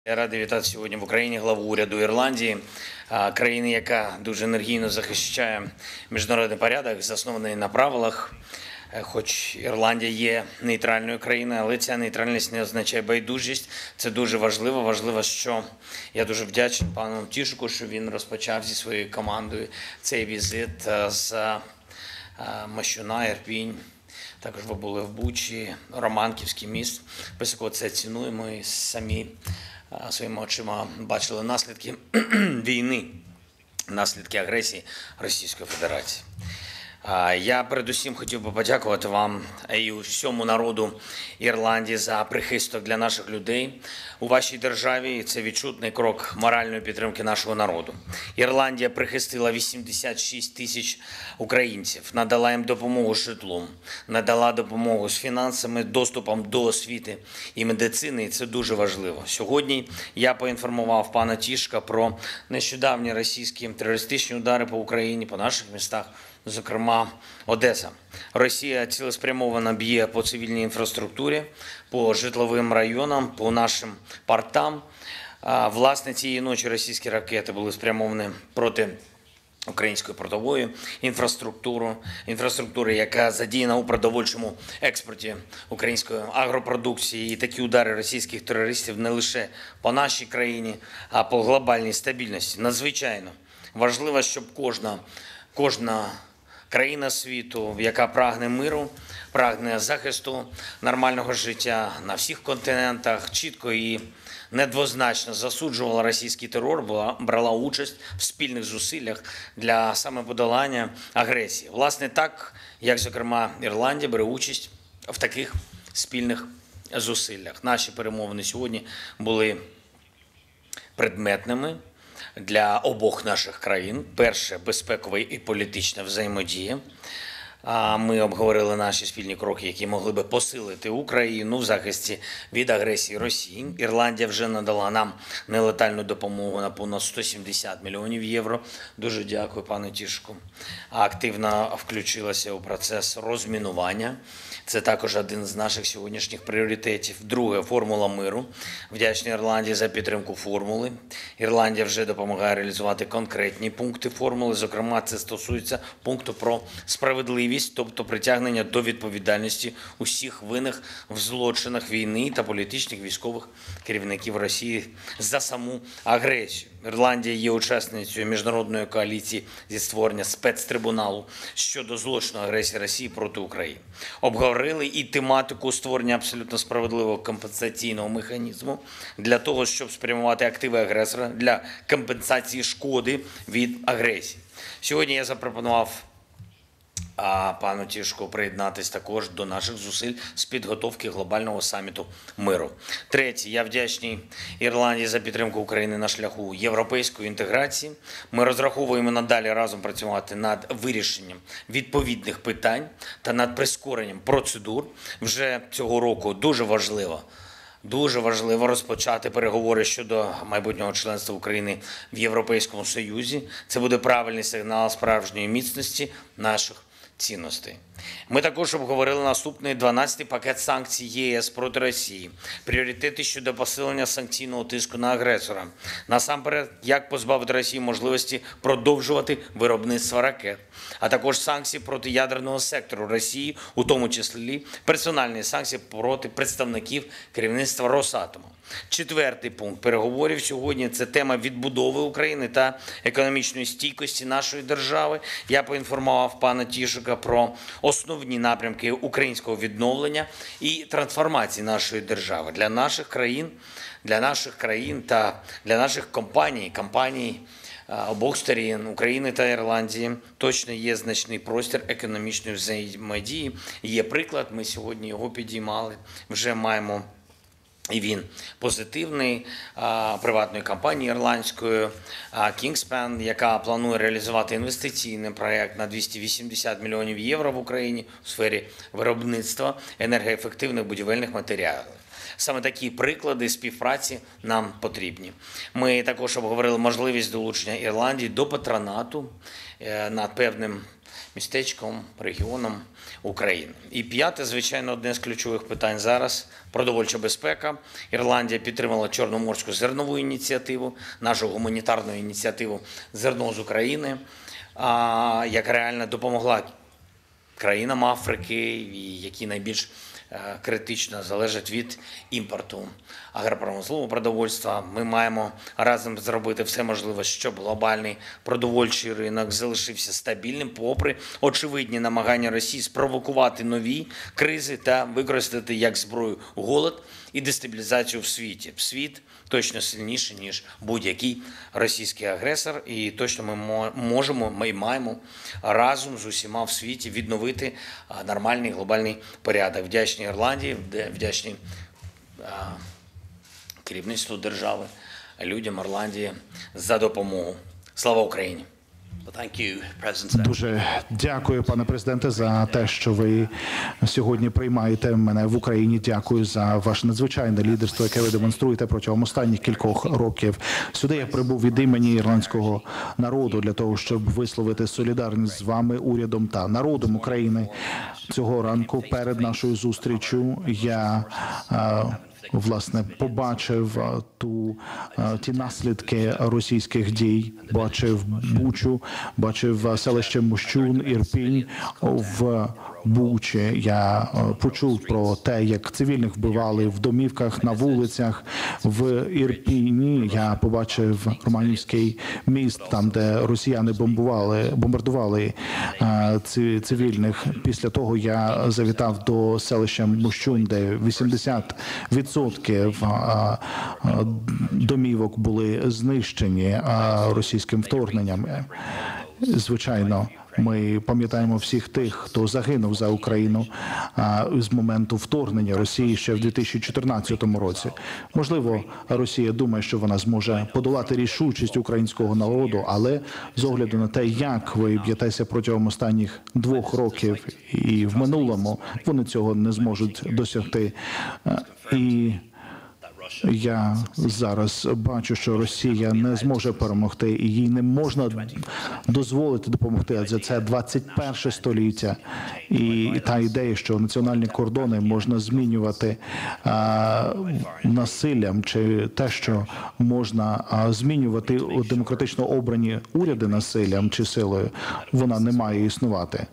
Я радий вітати сьогодні в Україні главу уряду Ірландії, країни, яка дуже енергійно захищає міжнародний порядок, заснований на правилах. Хоч Ірландія є нейтральною країною, але ця нейтральність не означає байдужість. Це дуже важливо. Важливо, що я дуже вдячний пану Тішику, що він розпочав зі своєю командою цей візит з Мощуна, Ірпінь. Також ви були в Бучі, Романківський міст. Високо це цінуємо і самі своїми очима бачили наслідки війни, наслідки агресії Російської Федерації. Я передусім хотів би подякувати вам і всьому народу Ірландії за прихисток для наших людей у вашій державі. І це відчутний крок моральної підтримки нашого народу. Ірландія прихистила 86 тисяч українців, надала їм допомогу з житлом, надала допомогу з фінансами, доступом до освіти і медицини. І це дуже важливо. Сьогодні я поінформував пана Тішка про нещодавні російські терористичні удари по Україні, по наших містах. Зокрема, Одеса. Росія цілеспрямовано б'є по цивільній інфраструктурі, по житловим районам, по нашим портам. Власне, цієї ночі російські ракети були спрямовані проти української портової інфраструктури, яка задіяна у продовольчому експорті української агропродукції. І такі удари російських терористів не лише по нашій країні, а по глобальній стабільності. Надзвичайно важливо, щоб кожна країна світу, яка прагне миру, прагне захисту нормального життя на всіх континентах, чітко і недвозначно засуджувала російський терор, брала участь в спільних зусиллях для саме подолання агресії. Власне, так, як, зокрема, Ірландія бере участь в таких спільних зусиллях. Наші перемовини сьогодні були предметними для обох наших країн. Перше – безпекова і політична взаємодія. Ми обговорили наші спільні кроки, які могли би посилити Україну в захисті від агресії Росії. Ірландія вже надала нам нелетальну допомогу на понад 170 мільйонів євро. Дуже дякую пану Тішку. Активно включилася у процес розмінування. Це також один з наших сьогоднішніх пріоритетів. Друге – формула миру. Вдячний Ірландії за підтримку формули. Ірландія вже допомагає реалізувати конкретні пункти формули. Зокрема, це стосується пункту про справедливість, тобто притягнення до відповідальності усіх винних в злочинах війни та політичних військових керівників Росії за саму агресію. Ірландія є учасницею міжнародної коаліції зі створення спецтрибуналу щодо злочину агресії Росії проти України. Обговорили і тематику створення абсолютно справедливого компенсаційного механізму для того, щоб спрямувати активи агресора для компенсації шкоди від агресії. Сьогодні я запропонував пану Тішку приєднатись також до наших зусиль з підготовки глобального саміту миру. Третє. Я вдячний Ірландії за підтримку України на шляху європейської інтеграції. Ми розраховуємо надалі разом працювати над вирішенням відповідних питань та над прискоренням процедур. Вже цього року дуже важливо розпочати переговори щодо майбутнього членства України в Європейському Союзі. Це буде правильний сигнал справжньої міцності наших цінностей. Ми також обговорили наступний 12-й пакет санкцій ЄС проти Росії, пріоритети щодо посилення санкційного тиску на агресора. Насамперед, як позбавити Росію можливості продовжувати виробництво ракет, а також санкції проти ядерного сектору Росії, у тому числі персональні санкції проти представників керівництва Росатому. Четвертий пункт переговорів сьогодні – це тема відбудови України та економічної стійкості нашої держави. Я поінформував пана Тішика про основні напрямки українського відновлення і трансформації нашої держави. Для наших країн та для наших компаній обох сторін, України та Ірландії, точно є значний простір економічної взаємодії. Є приклад, ми сьогодні його підіймали, вже маємо. І він позитивний, приватної компанії ірландської Kingspan, яка планує реалізувати інвестиційний проєкт на 280 мільйонів євро в Україні у сфері виробництва енергоефективних будівельних матеріалів. Саме такі приклади співпраці нам потрібні. Ми також обговорили можливість долучення Ірландії до патронату над певним містечком, регіоном України. І п'яте, звичайно, одне з ключових питань зараз – продовольча безпека. Ірландія підтримала Чорноморську зернову ініціативу, нашу гуманітарну ініціативу «Зерно з України», яка реально допомогла країнам Африки, які найбільш критично залежать від імпорту агропромислового продовольства. Ми маємо разом зробити все можливе, щоб глобальний продовольчий ринок залишився стабільним, попри очевидні намагання Росії спровокувати нові кризи та використати як зброю голод і дестабілізацію в світі. Світ точно сильніший, ніж будь-який російський агресор, і точно ми маємо разом з усіма в світі відновити нормальний глобальний порядок. Вдячні Ірландії, вдячні керівництву держави, людям Ірландії за допомогу. Слава Україні! Дуже дякую, пане президенте, за те, що ви сьогодні приймаєте мене в Україні. Дякую за ваше надзвичайне лідерство, яке ви демонструєте протягом останніх кількох років. Сюди я прибув від імені ірландського народу для того, щоб висловити солідарність з вами, урядом та народом України. Цього ранку перед нашою зустрічю я власне побачив ті наслідки російських дій, бачив Бучу, бачив селище Мощун, Ірпінь в Бучі. Я почув про те, як цивільних вбивали в домівках, на вулицях. В Ірпіні я побачив Романівський міст, там, де росіяни бомбардували цивільних. Після того я завітав до селища Мощун, де 80% домівок були знищені російським вторгненням. Звичайно, ми пам'ятаємо всіх тих, хто загинув за Україну з моменту вторгнення Росії ще в 2014 році. Можливо, Росія думає, що вона зможе подолати рішучість українського народу, але з огляду на те, як ви б'єтеся протягом останніх 2 років і в минулому, вони цього не зможуть досягти. І я зараз бачу, що Росія не зможе перемогти, і їй не можна дозволити допомогти, адже це 21 століття. І та ідея, що національні кордони можна змінювати насиллям, чи те, що можна змінювати демократично обрані уряди насиллям чи силою, вона не має існувати.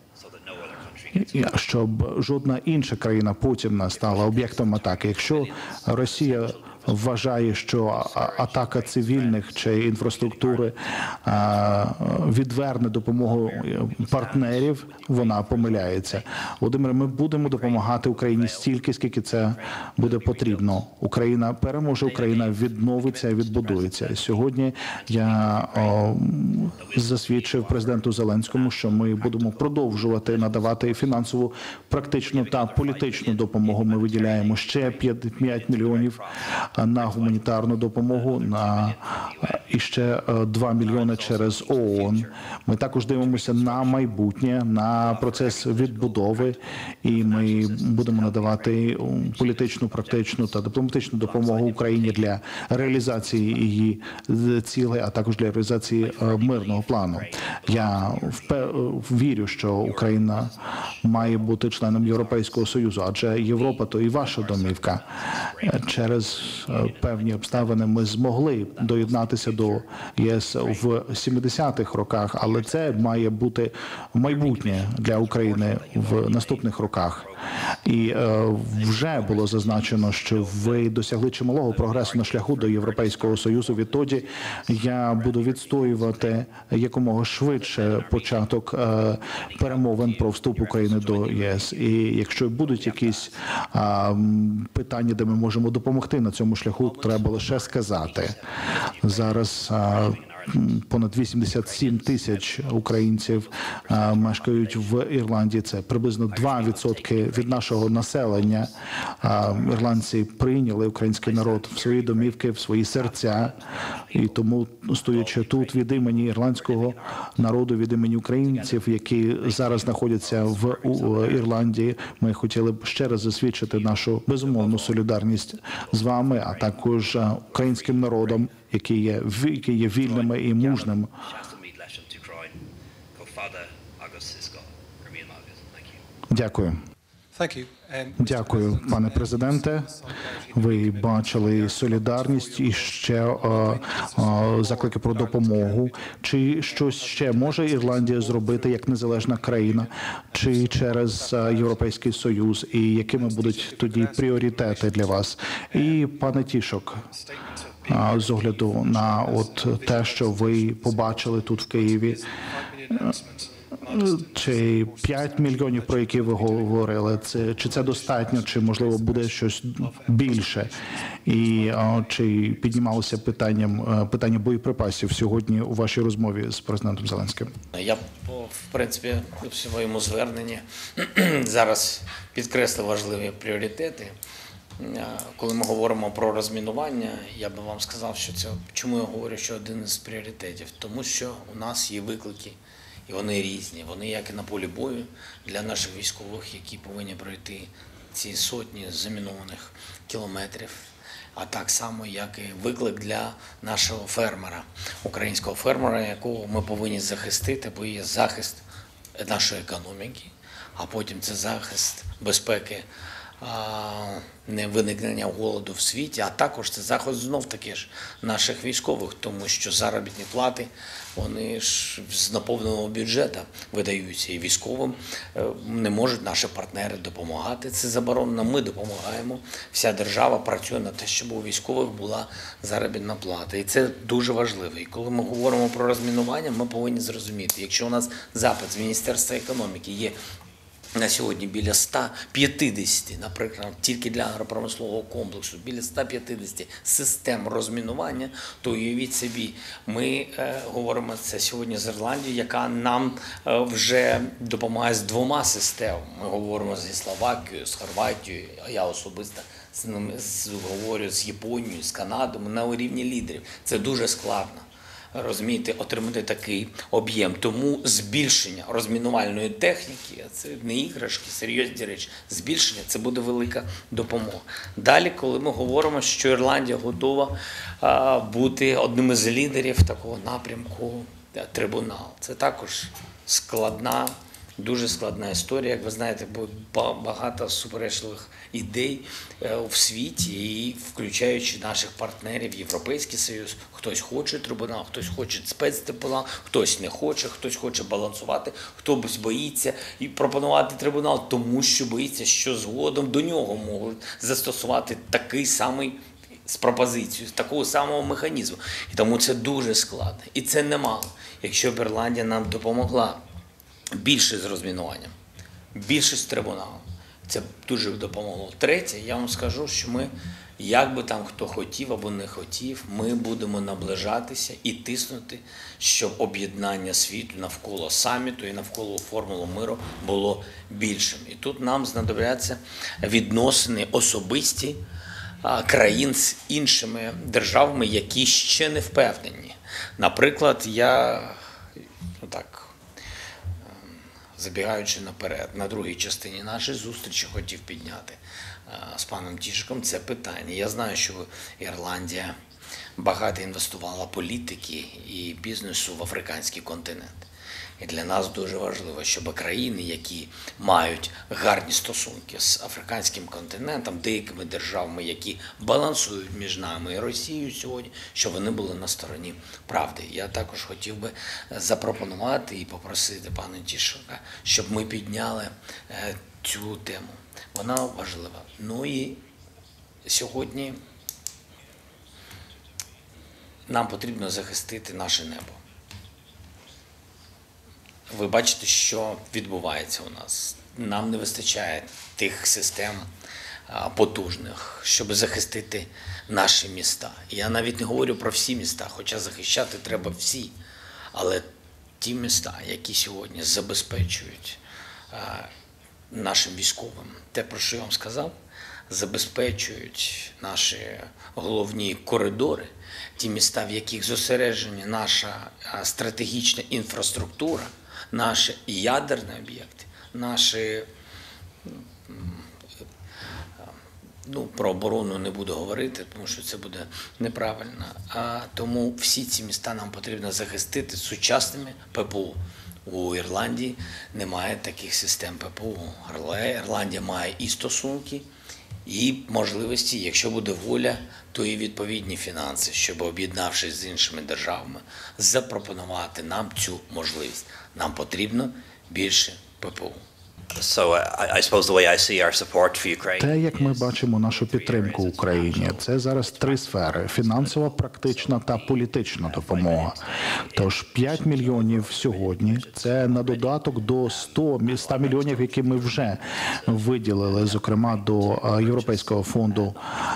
Щоб жодна інша країна потім не стала об'єктом атаки. Якщо Росія вважає, що атака цивільних чи інфраструктури відверне допомогу партнерів, вона помиляється. Володимире, ми будемо допомагати Україні стільки, скільки це буде потрібно. Україна переможе, Україна відновиться, відбудується. Сьогодні я засвідчив президенту Зеленському, що ми будемо продовжувати надавати фінансову, практичну та політичну допомогу. Ми виділяємо ще 5 мільйонів на гуманітарну допомогу, і ще 2 мільйони через ООН. Ми також дивимося на майбутнє, на процес відбудови, і ми будемо надавати політичну, практичну та дипломатичну допомогу Україні для реалізації її цілей, а також для реалізації мирного плану. Я вірю, що Україна має бути членом Європейського Союзу, адже Європа – то і ваша домівка. Через певні обставини ми змогли доєднатися до ЄС в 70-х роках, але це має бути майбутнє для України в наступних роках. І вже було зазначено, що ви досягли чималого прогресу на шляху до Європейського Союзу. Відтоді я буду відстоювати якомога швидше початок перемовин про вступ України до ЄС. І якщо будуть якісь питання, де ми можемо допомогти на цьому шляху, треба лише сказати. Зараз понад 87 тисяч українців мешкають в Ірландії. Це приблизно 2% від нашого населення. Ірландці прийняли український народ в свої домівки, в свої серця. І тому, стоячи тут від імені ірландського народу, від імені українців, які зараз знаходяться в Ірландії, ми хотіли б ще раз засвідчити нашу безумовну солідарність з вами, а також українським народом, які є вільними і мужними. Дякую. Дякую, пане президенте. Ви бачили солідарність і ще заклики про допомогу. Чи щось ще може Ірландія зробити як незалежна країна, чи через Європейський Союз, і якими будуть тоді пріоритети для вас? І пане Тішок, з огляду на те, що ви побачили тут в Києві, чи 5 мільйонів, про які ви говорили, чи це достатньо, чи, можливо, буде щось більше? І чи піднімалося питання боєприпасів сьогодні у вашій розмові з президентом Зеленським? Я, в принципі, в своєму зверненні зараз підкреслив важливі пріоритети. Коли ми говоримо про розмінування, я би вам сказав, що це, чому я говорю, що один із пріоритетів? Тому що у нас є виклики, і вони різні. Вони як і на полі бою для наших військових, які повинні пройти ці сотні замінованих кілометрів, а так само, як і виклик для нашого фермера, українського фермера, якого ми повинні захистити, бо є захист нашої економіки, а потім це захист безпеки, не виникнення голоду в світі, а також це захист знов-таки ж наших військових, тому що заробітні плати, вони ж з наповненого бюджету видаються і військовим не можуть наші партнери допомагати. Це заборонено, ми допомагаємо. Вся держава працює на те, щоб у військових була заробітна плата. І це дуже важливо. І коли ми говоримо про розмінування, ми повинні зрозуміти, якщо у нас запит з Міністерства економіки є на сьогодні біля 150, наприклад, тільки для агропромислового комплексу, біля 150 систем розмінування, то уявіть собі, ми говоримо це сьогодні з Ірландією, яка нам вже допомагає з 2 системами. Ми говоримо зі Словакією, з Хорватією, я особисто з ними говорю з Японією, з Канадою, на рівні лідерів. Це дуже складно. Розумієте, отримати такий об'єм. Тому збільшення розмінувальної техніки, це не іграшки, серйозні речі, збільшення – це буде велика допомога. Далі, коли ми говоримо, що Ірландія готова бути одним із лідерів такого напрямку трибунал, це також дуже складна історія. Як ви знаєте, багато суперечливих ідей в світі, і включаючи наших партнерів, Європейський Союз. Хтось хоче трибунал, хтось хоче спецтрибунал, хтось не хоче, хтось хоче балансувати, хтось боїться і пропонувати трибунал, тому що боїться, що згодом до нього можуть застосувати такий самий з пропозицією, з такого самого механізму. І тому це дуже складно. І це немало. Якщо б Ірландія нам допомогла більше з розмінуванням, більше з трибуналом, це дуже допомогло. Третє, я вам скажу, що ми, як би там хто хотів або не хотів, ми будемо наближатися і тиснути, щоб об'єднання світу навколо саміту і навколо формули миру було більшим. І тут нам знадобляться відносини особисті країн з іншими державами, які ще не впевнені. Наприклад, я забігаючи наперед, на другій частині нашої зустрічі хотів підняти з паном Тішиком це питання. Я знаю, що Ірландія багато інвестувала політики і бізнесу в африканський континент. І для нас дуже важливо, щоб країни, які мають гарні стосунки з африканським континентом, деякими державами, які балансують між нами і Росією сьогодні, щоб вони були на стороні правди. Я також хотів би запропонувати і попросити пана Тішика, щоб ми підняли цю тему. Вона важлива. Ну і сьогодні нам потрібно захистити наше небо. Ви бачите, що відбувається у нас. Нам не вистачає тих систем потужних, щоб захистити наші міста. Я навіть не говорю про всі міста, хоча захищати треба всі. Але ті міста, які сьогодні забезпечують нашим військовим те, про що я вам сказав, забезпечують наші головні коридори, ті міста, в яких зосереджена наша стратегічна інфраструктура, наші ядерні об'єкти, наші, про оборону не буду говорити, тому що це буде неправильно. Тому всі ці міста нам потрібно захистити сучасними ППО. У Ірландії немає таких систем ППО. Але Ірландія має і стосунки, і можливості, якщо буде воля, то і відповідні фінанси, щоб, об'єднавшись з іншими державами, запропонувати нам цю можливість. Нам потрібно більше ППО. So I suppose the way I see our support for Ukraine. Те, як ми бачимо нашу підтримку Україні, це зараз три сфери: фінансова, практична та політична допомога. Тож 5 мільйонів сьогодні – це на додаток до 100 мільйонів, які ми вже виділили, зокрема до Європейського фонду,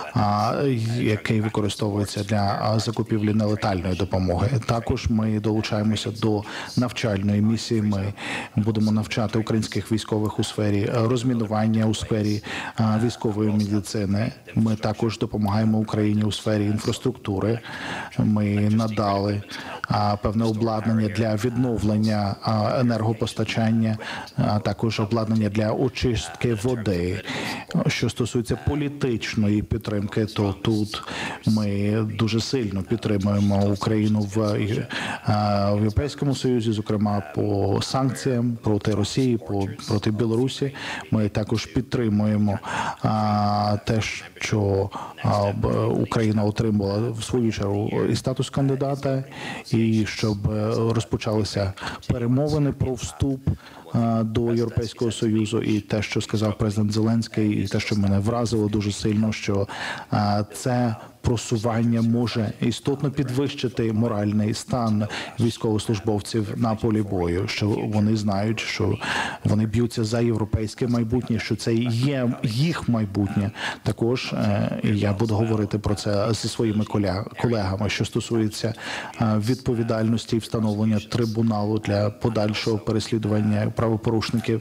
який використовується для закупівлі нелетальної допомоги. Також ми долучаємося до навчальної місії. Ми будемо навчати українських військових у сфері розмінування, у сфері військової медицини. Ми також допомагаємо Україні у сфері інфраструктури. Ми надали певне обладнання для відновлення енергопостачання, а також обладнання для очистки води. Що стосується політичної підтримки, то тут ми дуже сильно підтримуємо Україну в Європейському Союзі, зокрема по санкціям проти Росії, проти Білорусі. Ми також підтримуємо те, що Україна отримала в свою чергу і статус кандидата, і щоб розпочалися перемовини про вступ до Європейського Союзу. І те, що сказав президент Зеленський, і те, що мене вразило дуже сильно, що це просування може істотно підвищити моральний стан військовослужбовців на полі бою, що вони знають, що вони б'ються за європейське майбутнє, що це є їх майбутнє. Також я буду говорити про це зі своїми колегами, що стосується відповідальності і встановлення трибуналу для подальшого переслідування правопорушників.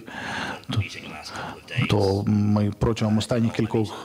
То ми протягом останніх кількох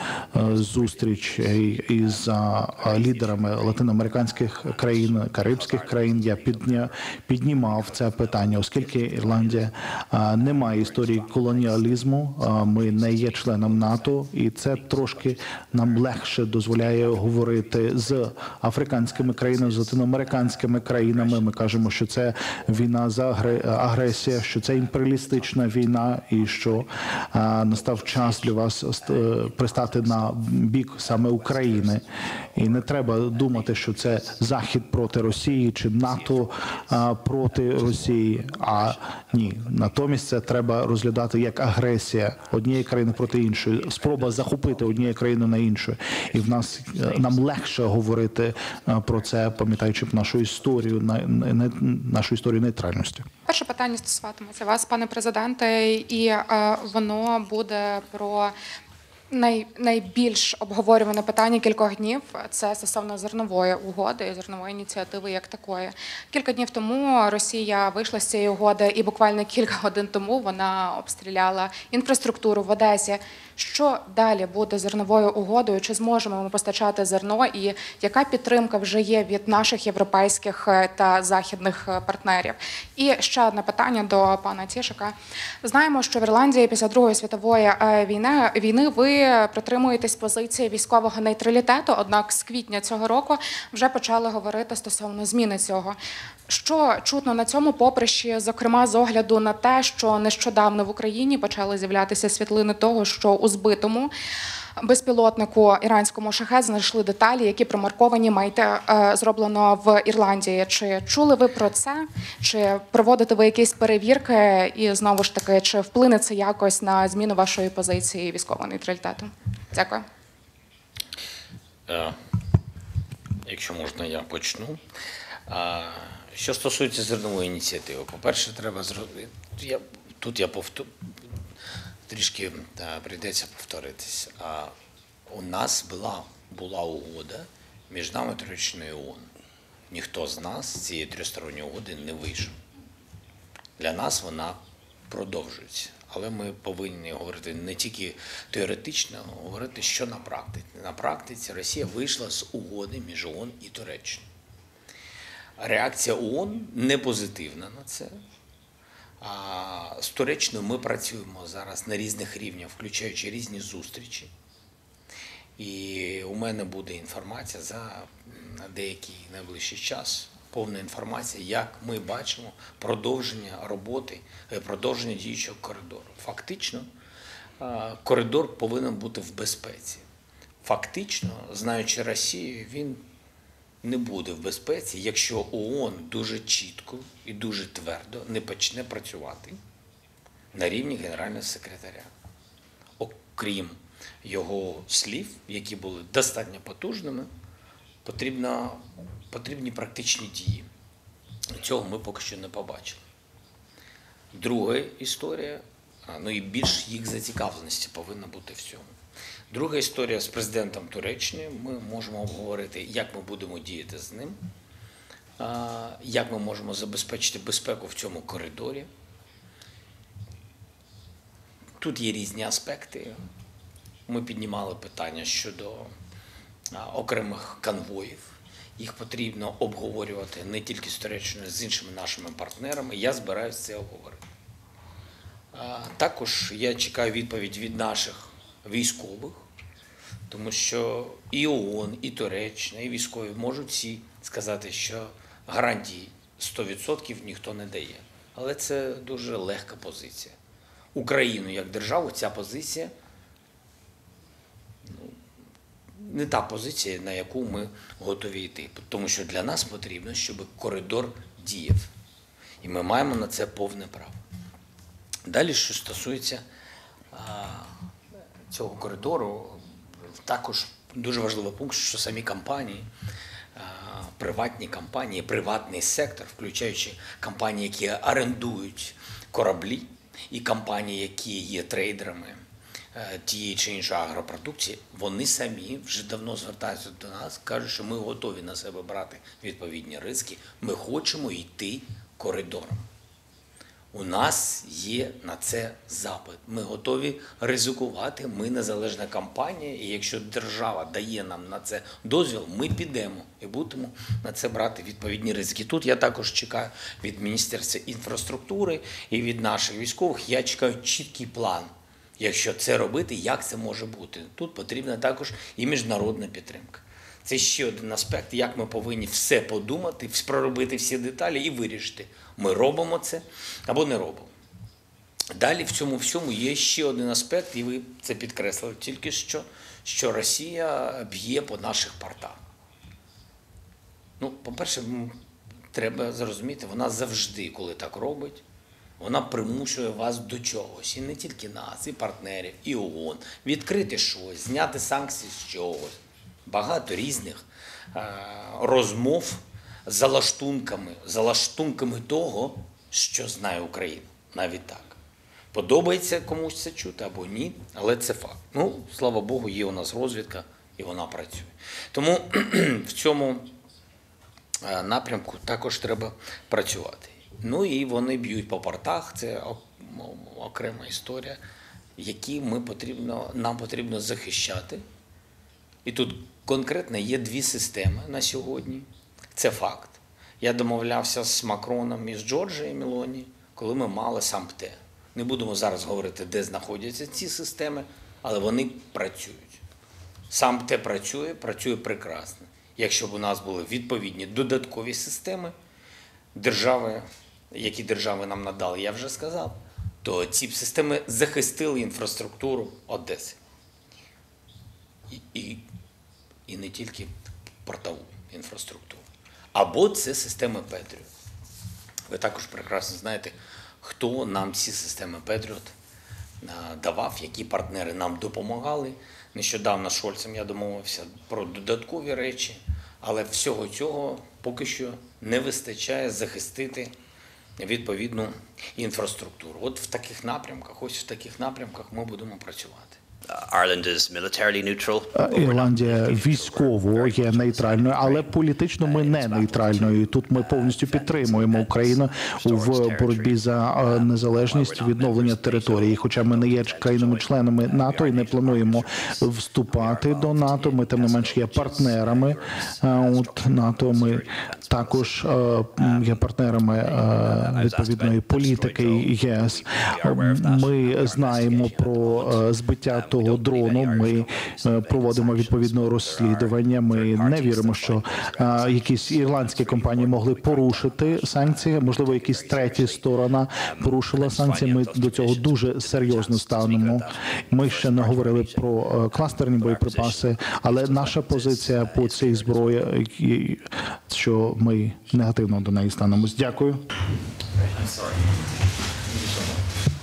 зустрічей із лідерами латиноамериканських країн, карибських країн я піднімав це питання, оскільки Ірландія не має історії колоніалізму, ми не є членом НАТО, і це трошки нам легше дозволяє говорити з африканськими країнами, з латиноамериканськими країнами. Ми кажемо, що це війна за агресія, що це імперіалістична війна, і що настав час для вас пристати на бік саме України. І не треба думати, що це Захід проти Росії чи НАТО проти Росії. А ні, натомість це треба розглядати як агресія однієї країни проти іншої, спроба захопити однієї країни на іншу. І нам легше говорити про це, пам'ятаючи нашу історію нейтральності. Перше питання стосуватиметься вас, пане президенте, і воно буде про найбільш обговорюване питання кількох днів – це стосовно зернової угоди, зернової ініціативи як такої. Кілька днів тому Росія вийшла з цієї угоди, і буквально кілька годин тому вона обстріляла інфраструктуру в Одесі. Що далі буде з зерновою угодою? Чи зможемо ми постачати зерно? І яка підтримка вже є від наших європейських та західних партнерів? І ще одне питання до пана Тішика. Знаємо, що в Ірландії після Другої світової війни ви притримуєтесь позиції військового нейтралітету, однак з квітня цього року вже почали говорити стосовно зміни цього. Що чутно на цьому поприщі, зокрема з огляду на те, що нещодавно в Україні почали з'являтися світлини того, що у збитому безпілотнику іранському «Шахед» знайшли деталі, які промарковані «Майте» зроблено в Ірландії. Чи чули ви про це? Чи проводите ви якісь перевірки? І знову ж таки, чи вплине це якось на зміну вашої позиції військового нейтралітету? Дякую. Якщо можна, я почну. Що стосується зернової ініціативи, по-перше, треба зробити. трішки прийдеться повторитись. У нас була угода між нами і Туреччиною ООН. Ніхто з нас з цієї тристоронньої угоди не вийшов. Для нас вона продовжується. Але ми повинні говорити не тільки теоретично, а говорити, що на практиці. На практиці Росія вийшла з угоди між ООН і Туреччиною. Реакція ООН не позитивна на це. А з Туреччиною ми працюємо зараз на різних рівнях, включаючи різні зустрічі. І у мене буде інформація за деякий найближчий час, повна інформація, як ми бачимо продовження роботи, продовження діючого коридору. Фактично, коридор повинен бути в безпеці. Фактично, знаючи Росію, він не буде в безпеці, якщо ООН дуже чітко і дуже твердо не почне працювати на рівні Генерального секретаря. Окрім його слів, які були достатньо потужними, потрібні практичні дії. Цього ми поки що не побачили. Друга історія, ну і більш їх зацікавленості повинна бути в цьому. Друга історія з президентом Туреччини. Ми можемо обговорити, як ми будемо діяти з ним, як ми можемо забезпечити безпеку в цьому коридорі. Тут є різні аспекти. Ми піднімали питання щодо окремих конвоїв. Їх потрібно обговорювати не тільки з Туреччиною, з іншими нашими партнерами. Я збираюся це обговорити. Також я чекаю відповідь від наших військових, тому що і ООН, і Туреччина, і військові можуть всі сказати, що гарантій 100% ніхто не дає. Але це дуже легка позиція. Україну як державу ця позиція не та позиція, на яку ми готові йти. Тому що для нас потрібно, щоб коридор діяв. І ми маємо на це повне право. Далі, що стосується цього коридору, також дуже важливий пункт, що самі компанії, приватні компанії, приватний сектор, включаючи компанії, які орендують кораблі, і компанії, які є трейдерами тієї чи іншої агропродукції, вони самі вже давно звертаються до нас, кажуть, що ми готові на себе брати відповідні ризики, ми хочемо йти коридором. У нас є на це запит. Ми готові ризикувати, ми незалежна компанія, і якщо держава дає нам на це дозвіл, ми підемо і будемо на це брати відповідні ризики. Тут я також чекаю від Міністерства інфраструктури і від наших військових, я чекаю чіткий план. Якщо це робити, як це може бути? Тут потрібна також і міжнародна підтримка. Це ще один аспект, як ми повинні все подумати, проробити всі деталі і вирішити, ми робимо це або не робимо. Далі в цьому всьому є ще один аспект, і ви це підкреслили тільки що Росія б'є по наших портах. Ну, по-перше, треба зрозуміти, вона завжди, коли так робить, вона примушує вас до чогось. І не тільки нас, і партнерів, і ООН. Відкрити щось, зняти санкції з чогось. Багато різних розмов за лаштунками того, що знає Україна. Навіть так. Подобається комусь це чути або ні, але це факт. Ну, слава Богу, є у нас розвідка, і вона працює. Тому в цьому напрямку також треба працювати. Ну і вони б'ють по портах, це окрема історія, які нам потрібно захищати. І тут конкретно є дві системи на сьогодні. Це факт. Я домовлявся з Макроном і з Джорджією Мелоні, коли ми мали САМПТЕ. Не будемо зараз говорити, де знаходяться ці системи, але вони працюють. САМПТЕ працює прекрасно. Якщо б у нас були відповідні додаткові системи, які держави нам надали, я вже сказав, то ці системи захистили інфраструктуру Одеси. І не тільки портову інфраструктуру. Або це системи Петріот. Ви також прекрасно знаєте, хто нам ці системи Петріот давав, які партнери нам допомагали. Нещодавно з Шольцем я домовився про додаткові речі, але всього цього поки що не вистачає захистити відповідну інфраструктуру. От в таких напрямках, ось в таких напрямках ми будемо працювати. Ireland is militarily neutral. Ірландія військово є нейтральною, але політично ми не нейтральною. І тут ми повністю підтримуємо Україну в боротьбі за незалежність, відновлення території. Хоча ми не є країнами-членами НАТО і не плануємо вступати до НАТО, ми тим не менш є партнерами от НАТО. Ми також є партнерами відповідної політики ЄС. Ми знаємо про збиття того дрону. Ми проводимо відповідне розслідування. Ми не віримо, що якісь ірландські компанії могли порушити санкції. Можливо, якась третя сторона порушила санкції. Ми до цього дуже серйозно ставимо. Ми ще не говорили про кластерні боєприпаси, але наша позиція по цій зброї, що ми негативно до неї станемось. Дякую.